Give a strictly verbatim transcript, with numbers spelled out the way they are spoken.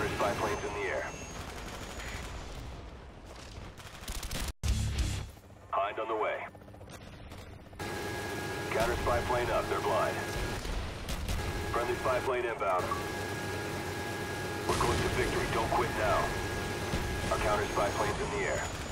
counter spy planes in the air. Hind on the way. Counter spy plane up, they're blind. Friendly spy plane inbound. We're close to victory, don't quit now. Our counter spy plane's in the air.